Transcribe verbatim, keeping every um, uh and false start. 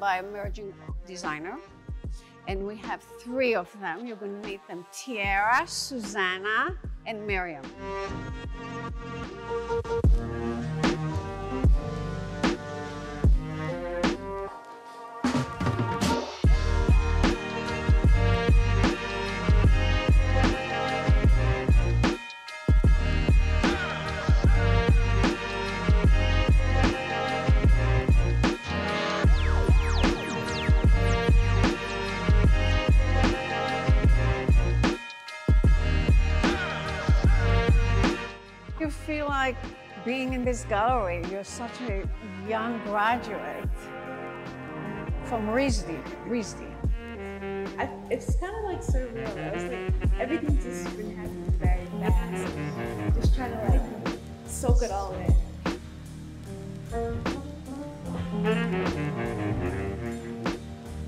by emerging designer. And we have three of them. You're going to meet them: Tiara, Susanna, and Miriam. You feel like being in this gallery. You're such a young graduate from R I S D. R I S D. I, it's kind of like surreal. I was like, everything's just been happening very fast. Just trying to like soak it all in.